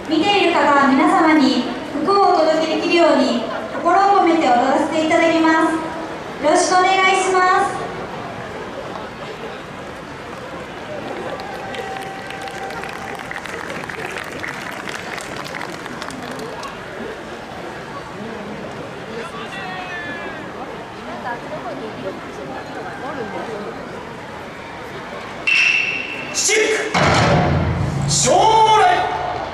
見ている方皆様に福をお届けできるように心を込めて踊らせていただきます。よろしくお願いします。 シルク将来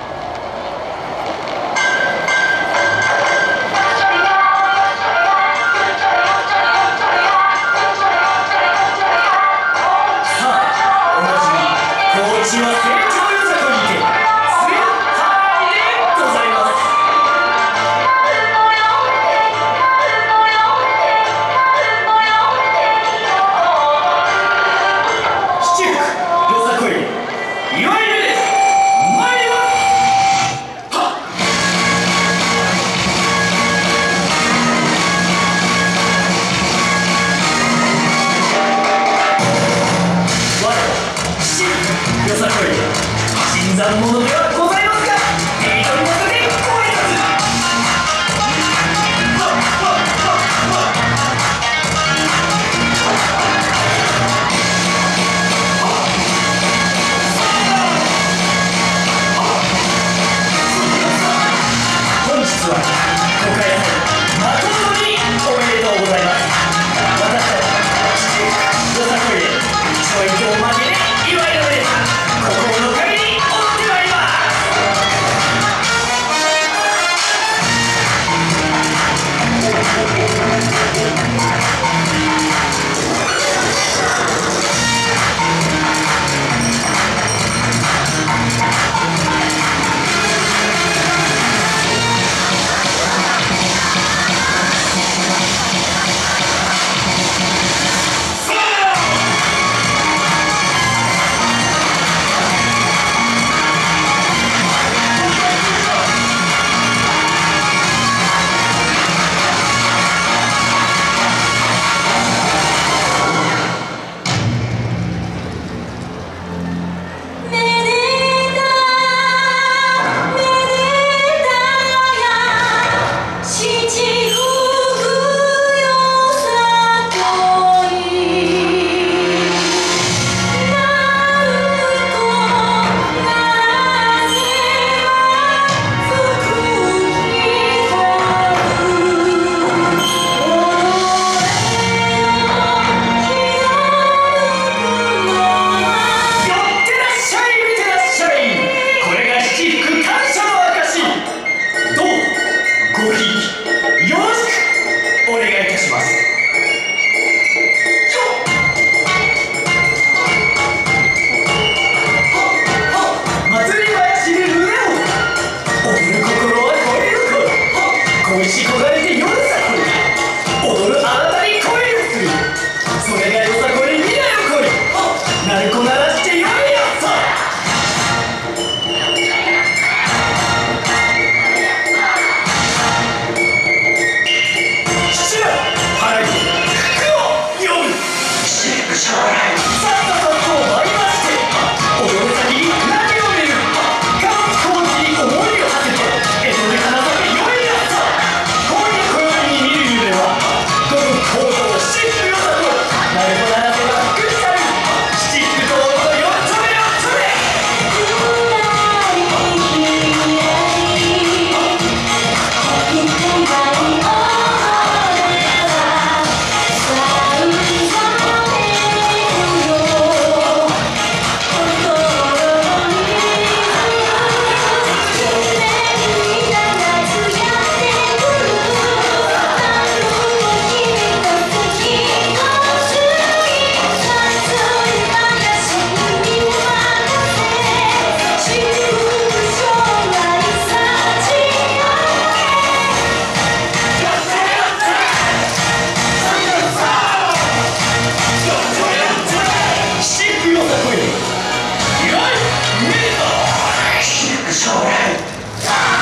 新参者ではございますが、手取りの中でご挨拶。本日はご開催誠におめでとうございます。私たちよさこいでちょいとおまけで祝いのです。心の限り将来